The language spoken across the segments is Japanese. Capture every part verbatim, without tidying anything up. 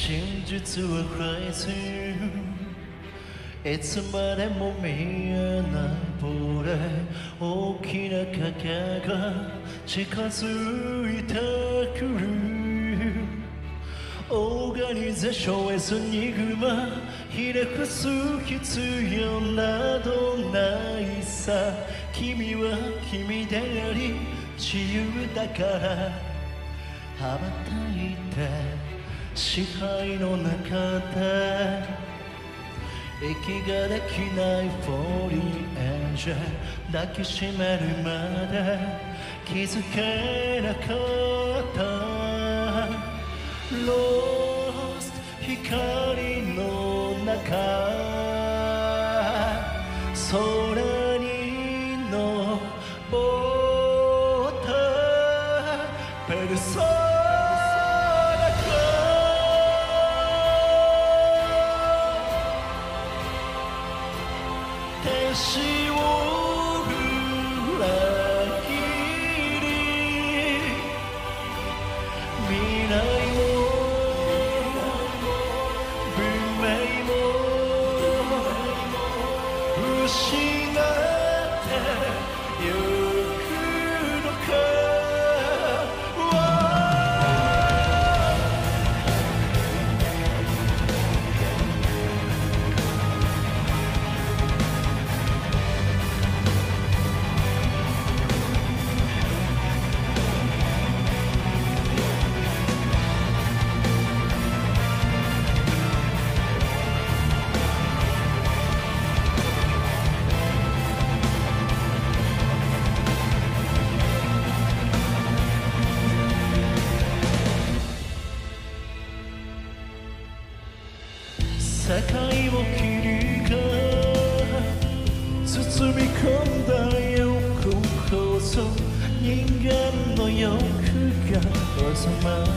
真実はフレーズいつまでも見えないぼれ大きな影が近づいてくるオーガニゼーション エニグマひれ伏す必要などないさ君は君であり自由だから羽ばたいて支配の中で息ができないフォーリーエンジェル抱きしめるまで気づけなかったロスト光の中空に登ったペルソナ天使を裏切り未来も文明も失ってゆくのか世界を霧が包み込んだ欲こそ人間の欲が渦巻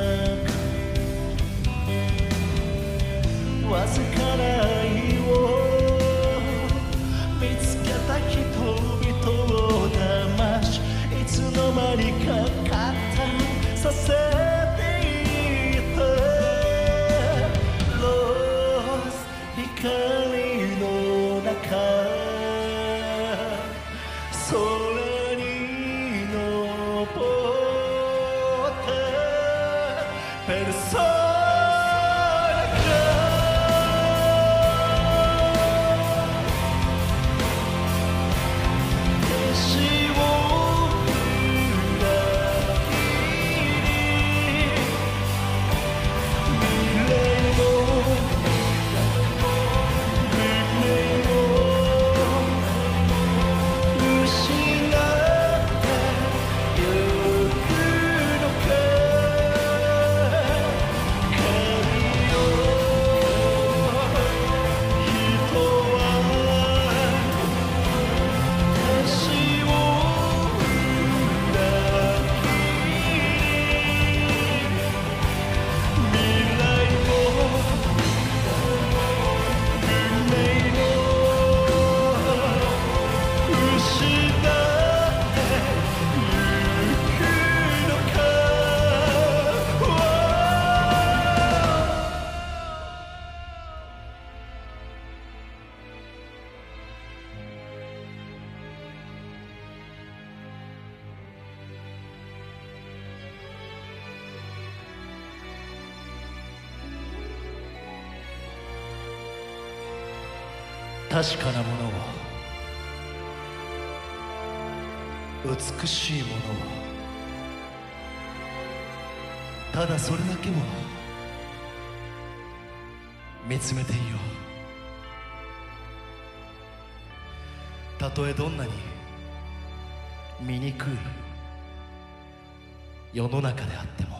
くわずかな愛を見つけた人々を騙しいつの間にか加担させ光の中空に登ったペルソナ確かなものを美しいものをただそれだけを見つめていようたとえどんなに醜い世の中であっても